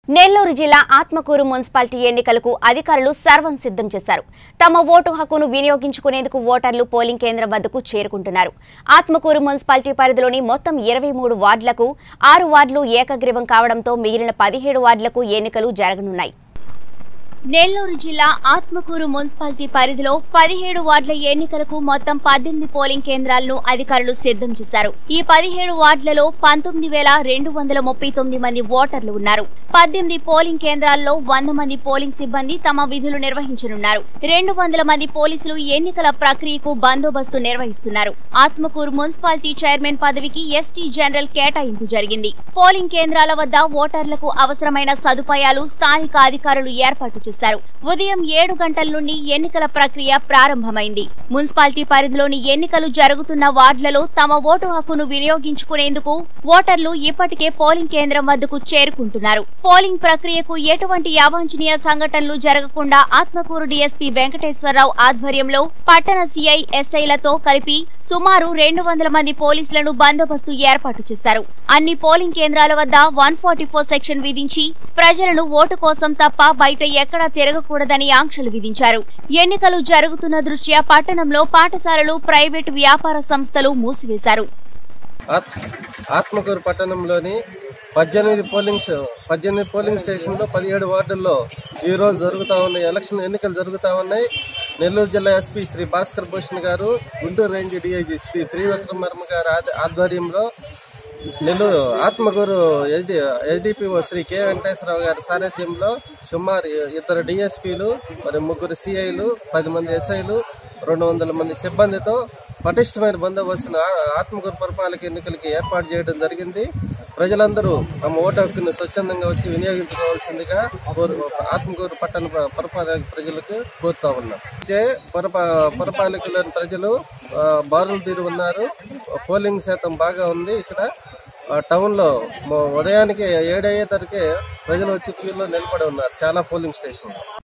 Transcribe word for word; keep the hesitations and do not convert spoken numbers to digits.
నెల్లూరు జిల్లా ఆత్మకూరు మున్సిపాలిటీ ఎన్నికలకు అధికారులు సర్వం సిద్ధం చేశారు. తమ ఓటు హక్కును వినియోగించుకునేందుకు ఓటర్లు పోలింగ్ కేంద్రం వద్దకు చేరుకుంటున్నారు. ఆత్మకూరు మున్సిపాలిటీ పరిధిలోని మొత్తం ఇరవై మూడు వార్డులకు ఆరు వార్డులు ఏకగ్రీవం కావడంతో మిగిలిన పదిహేడు వార్డులకు ఎన్నికలు జరగనున్నాయి. నెల్లూరు జిల్లా ఆత్మకూరు మున్సిపాలిటీ పరిధిలో పదిహేడు వార్డుల ఎన్నికలకు మొత్తం పద్దెనిమిది పోలింగ్ కేంద్రాలను అధికారులు సిద్ధం చేశారు. ఈ పదిహేడు వార్డులలో పంతొమ్మిది వేల రెండు వందల ముప్పై తొమ్మిది మంది ఓటర్లు ఉన్నారు. పద్దెనిమిది పోలింగ్ కేంద్రాల్లో వంద మంది పోలింగ్ సిబ్బంది తమ విధులు నిర్వహించనున్నారు. రెండు వందల మంది పోలీసులు ఎన్నికల ప్రక్రియకు బందోబస్తు నిర్వహిస్తున్నారు. ఆత్మకూరు మున్సిపాలిటీ చైర్మన్ పదవికి ఎస్టీ జనరల్ కేటాయింపు జరిగింది. పోలింగ్ కేంద్రాల వద్ద ఓటర్లకు అవసరమైన సదుపాయాలు స్థానిక అధికారులు ఏర్పాటు చేశారు. ఉదయం ఏడు గంటల నుండి ఎన్నికల ప్రక్రియ ప్రారంభమైంది. మున్సిపాలిటీ పరిధిలోని ఎన్నికలు జరుగుతున్న వార్డులలో తమ ఓటు హక్కును వినియోగించుకునేందుకు ఓటర్లు ఇప్పటికే పోలింగ్ కేంద్రం వద్దకు చేరుకుంటున్నారు. పోలింగ్ ప్రక్రియకు ఎటువంటి అవాంఛనీయ సంఘటనలు జరగకుండా ఆత్మకూరు డీఎస్పీ వెంకటేశ్వరరావు ఆధ్వర్యంలో పట్టణ సీఐ ఎస్ఐలతో కలిపి సుమారు రెండు వందల మంది పోలీసులను బందోబస్తు ఏర్పాటు చేశారు. అన్ని పోలింగ్ కేంద్రాల వద్ద వన్ ఫార్టీ ఫోర్ సెక్షన్ విధించి ప్రజలను ఓటు కోసం తప్ప బయట ఎక్కడా తిరగకూడదని ఆంక్షలు విధించారు. ఎన్నికలు జరుగుతున్న దృష్ట్యా పట్టణంలో పాఠశాలలు, ప్రైవేటు వ్యాపార సంస్థలు మూసివేశారు. ఆత్మకూరు పట్టణంలోని పద్దెనిమిది పోలింగ్ పద్దెనిమిది పోలింగ్ స్టేషన్లో పదిహేడు వార్డుల్లో ఈ రోజు జరుగుతా ఉన్నాయి. ఎలక్షన్ ఎన్నికలు జరుగుతా ఉన్నాయి. నెల్లూరు జిల్లా ఎస్పీ శ్రీ భాస్కర్ భూషణ్ గారు, గుంటూరు రేంజ్ డీఐజీ శ్రీ త్రివిక్రమ గారి ఆధ్వర్యంలో నెల్లూరు ఆత్మకూరు ఎస్డిపిఓ శ్రీ కె వెంకటేశ్వరరావు గారి సారథ్యంలో సుమారు ఇద్దరు డిఎస్పీలు, మరి ముగ్గురు సిఐలు, పది మంది ఎస్ఐలు, రెండు వందల మంది సిబ్బందితో పటిష్టమైన బందోబస్తును ఆత్మకూరు పురపాలక ఎన్నికలకి ఏర్పాటు చేయడం జరిగింది. ప్రజలందరూ తమ ఓటు హక్కును స్వచ్ఛందంగా వచ్చి వినియోగించుకోవాల్సిందిగా ఆత్మకూరు పట్టణ పురపాలక ప్రజలకు కోరుతా ఉన్నాం. పురపాలకులోని ప్రజలు బారులు తీరు ఉన్నారు. పోలింగ్ శాతం బాగా ఉంది. ఇక్కడ టౌన్ లో ఉదయానికి ఏడయ్యేసరికి ప్రజలు వచ్చి క్యూలో నిలబడి ఉన్నారు చాలా పోలింగ్ స్టేషన్.